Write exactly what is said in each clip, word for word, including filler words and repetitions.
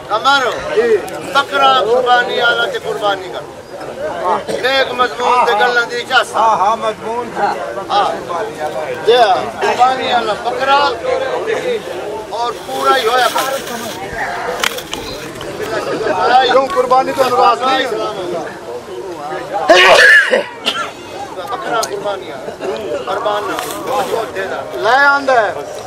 कमरो बकरा कुर्बानी आला ते कुर्बानी कर नेक मजमून ते गल्लां दी चास हां हां मजमून हां जे कुर्बानी आला बकरा और पूरा ही होया क्यों कुर्बानी तो नवाज नहीं बकरा कुर्बानी कुर्बान ले आंदा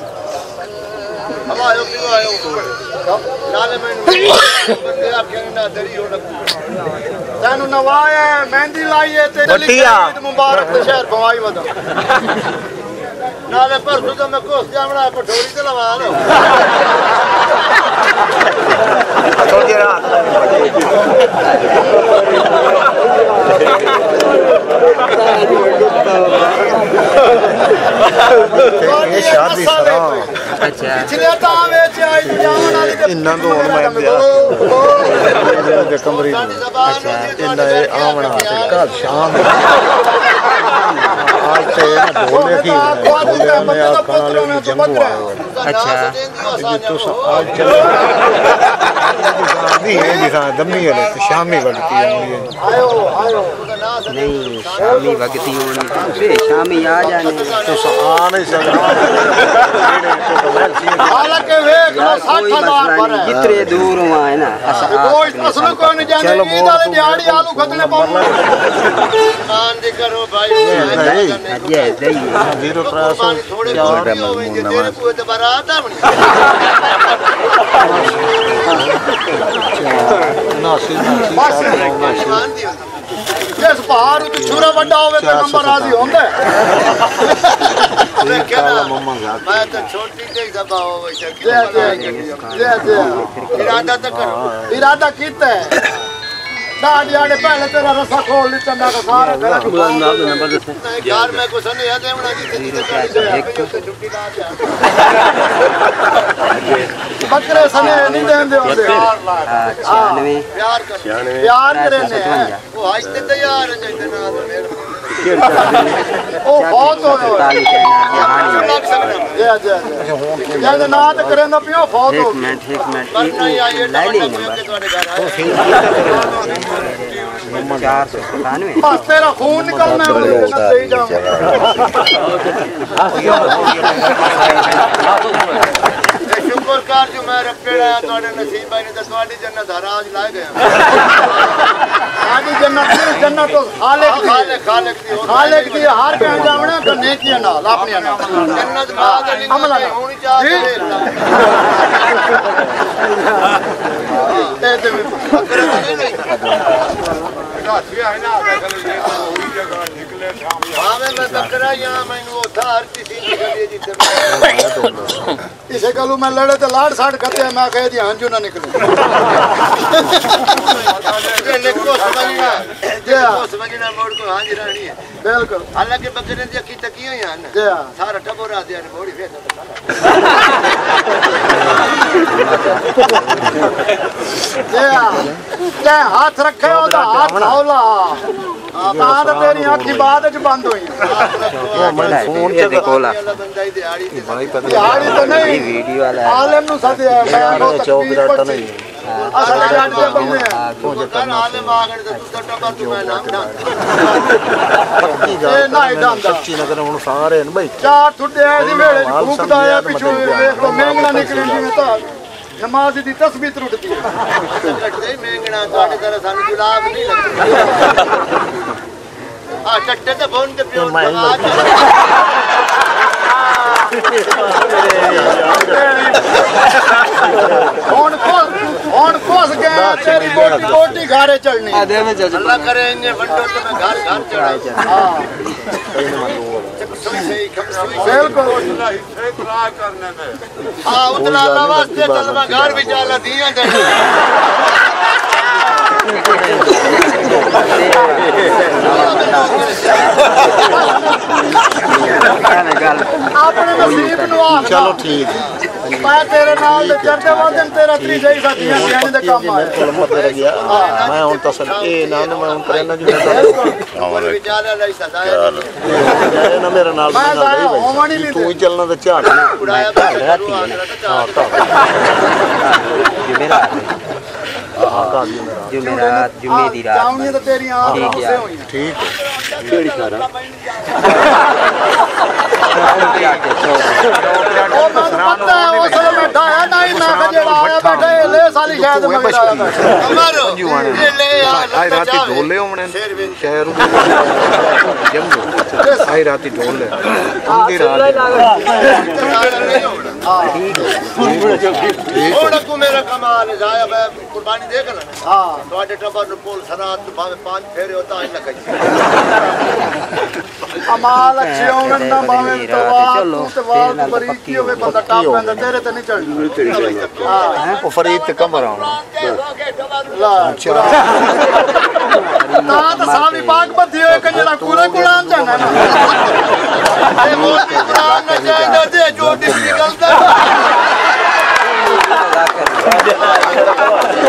अब आयो क्यों आयो नाले में बंदे आपके ना दरी हो लगू तनु नवाया मेहंदी लाईए ते ईद मुबारक ते शहर भवाई वदा नाले पर तो मैं कोस जामड़ा पठोरी ते लवा लो छोटी रात ये शादी अच्छा पिछले तावे च आई जावन वाली ते इन्ना तो हुन मैं दिया जे कमरी अच्छा इन्ना ए आवना ते कल शाम आज से ना ढोले की ढोले में आखन वाले की जंग हुआ अच्छा ये तो आज चल शादी है जिसा दमी है तो शामी वगती है आयो आयो नहीं शामी वगती होनी से शामी आ जाने तो आ नहीं सकता हालांकि देख लो साठ हजार पर कितने दूर हुआ है ना कोई असल कोई नहीं जाने ईद वाले दिहाड़ी आलू खतने पाऊंगा मान दे करो भाई ये सही है जीरो क्रॉस चार तेरे को तो बारात आ बनी ना सीधा जिस पहाड़ ते छुरा बड़ा होवे तो नंबर राजी होंगे मैं तो छोटी से दबा हो वैसे जे जे जे इरादा तो करो इरादा कीता है दाढ़ी आड़े पहले तेरा रसा खोल लिया ना का सारा घर यार मैं कुछ नहीं है देवना जी छुट्टी ला दिया बकरे सने नहीं देंदे होंदे छियानवे प्यार कर प्यार करने वो आज ते तैयार है जैसे ना ओ बहुत हो ताली कहना जी जी जल्द ना तो करे ना पियो बहुत हो एक मिनट एक मिनट ले ले चार सौ सतानवे बस तेरा खून निकलना है सही जाऊंगा शुक्र कर जो मैं रपेड़ा तोड़े नसीब भाई ने तो तोड़ी जन्नत हराज ला गया आदि जन्नत जन्नत तो खालिक खालिक खालिक दी खालिक दी हर कह जावना तो नेकियां नाल अपनी नाल जन्नत बाद अमल होनी चाहिए ए ते बकरे नहीं रातिया है ना ये पूरी जगह निकले शाम हां मैं बकरा यहां मैनू उधार किसी निकली जिते इसे कलू मैं लड़े तो लाड़ साड़ करते मैं कह दिया हंजू ना निकले को समझना जे को समझना मोड़ को हां जी रानी है बिल्कुल हालांकि बकरे दी अखी तकी हुई है जे सारा टबोरा दिया ने मोड़ी फेर जे जे हाथ रखे ओदा हाथ हौला हां तो तेरी आंखें बाद च बंद हुई मैं फोन ते कोला भाई पता दिहाड़ी तो नहीं वीडियो वाला आलम नु सदया मैं चौबीस नहीं असल जान के बंदे हैं तो कर आलम आ गए तो तू टबर तू मैं नाम ना पक्की गल ना इदां सच्ची नगर हुन सारे न भाई चार ठुड्डे दी वेले भूखदा है पिछो देख लो मेंगना निकली जिवें ता नमाज दी तस्बीह टुटदी है कटदे मेंगना तोड़े तरह सानू जुलाब नहीं लगदी आ चट्टे ते फोन ते पियो कौन कौन कौन कोस गया तेरी बोटी बोटी घारे चढ़नी आ दे में चल अल्लाह करे इन्हें बंडो तो मैं घर घर चढ़ाई हां बिल्कुल इतरा करने में हां उतना वास्ते चल मैं घर भी चला दिया दे अपने नसीब नु चलो ठीक मैं तेरे नाल ते चढ़दे वादन तेरा त्री सही साथियां सियाने दे काम आ मत लग गया मैं हुन तसल ए ना मैं हुन करना जी और विचार लाई सदा है ना मेरे नाल तू ही चलना ते झाड़ उड़ाया हां जुमेरात जुमे दी रात जाऊंगी तो तेरी आंख से हुई ठीक है केड़ी कर ओ मैं पता है वो सब बैठा है नहीं मैं जेड़ा आया बैठा है ले साली शायद मैं आया बैठा अमर ले आई राती ढोले होने शहर जम्मू आई राती ढोले उनकी रात हां थोड़ा को मेरा कमाल जाया मैं कुर्बानी दे कर हां ਤੁਹਾਡੇ ਟੱਬਰ ਨੂੰ ਪੁੱਲ ਸਰਾਤ ਭਾਵੇਂ ਪੰਜ ਫੇਰੇ ਹੋਤਾ ਹੀ ਲੱਗਾ अमाल अच्छे होने ना भावे तवार तू तवार तू बरीक की होवे बंदा टाप पैंदा तेरे ते नहीं चढ़ना हां ओ फरीद ते कमर आउणा ला ना तो सावी पाक बधी होए कंजरा कूड़े कुड़ान जाना ना ए मोती कुड़ान ना जाए दे जो डिस्ट्रिक्ट गलत